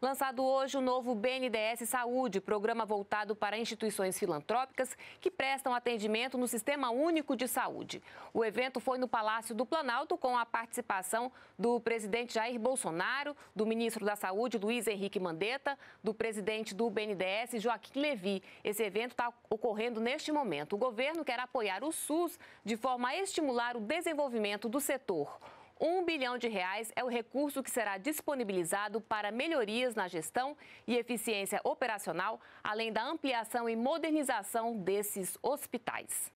Lançado hoje o novo BNDES Saúde, programa voltado para instituições filantrópicas que prestam atendimento no Sistema Único de Saúde. O evento foi no Palácio do Planalto com a participação do presidente Jair Bolsonaro, do ministro da Saúde, Luiz Henrique Mandetta, do presidente do BNDES, Joaquim Levy. Esse evento está ocorrendo neste momento. O governo quer apoiar o SUS de forma a estimular o desenvolvimento do setor. R$ 1 bilhão é o recurso que será disponibilizado para melhorias na gestão e eficiência operacional, além da ampliação e modernização desses hospitais.